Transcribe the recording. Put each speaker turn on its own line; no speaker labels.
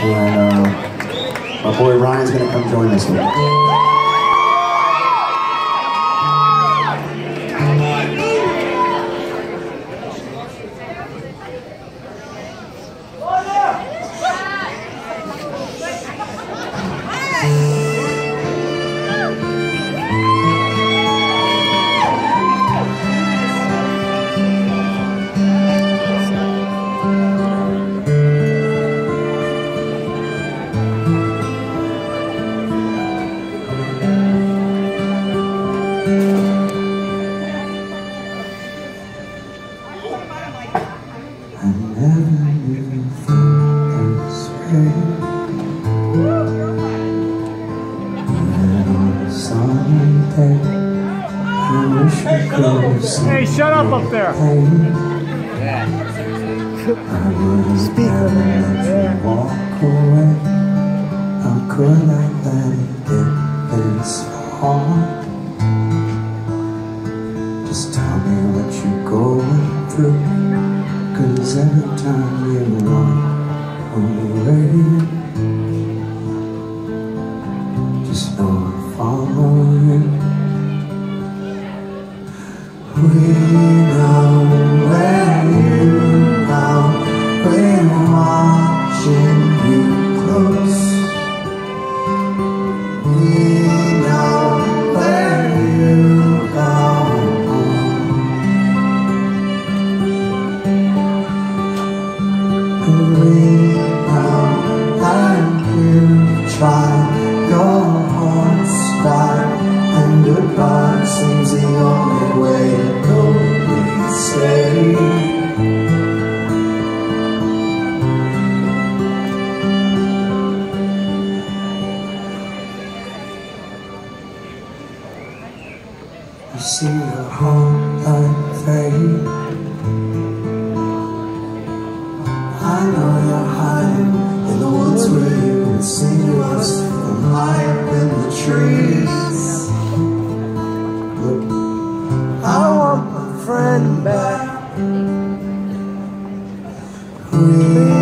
And my boy Ryan's gonna come join us with me.
Hey, shut up there! Speak of it.
Walk away. How could I let it get this far? Just tell me what you're going through, 'cause every time you run away, just know I'm following. We know where you are, we're watching you close. We know where you are. And we know that you've tried, your heart's wide, and goodbye seems the only way to go. Please stay. I see your heart light fade. I know you're hiding in the woods where you can sing to us from high up in the trees. Look, I want my friend back.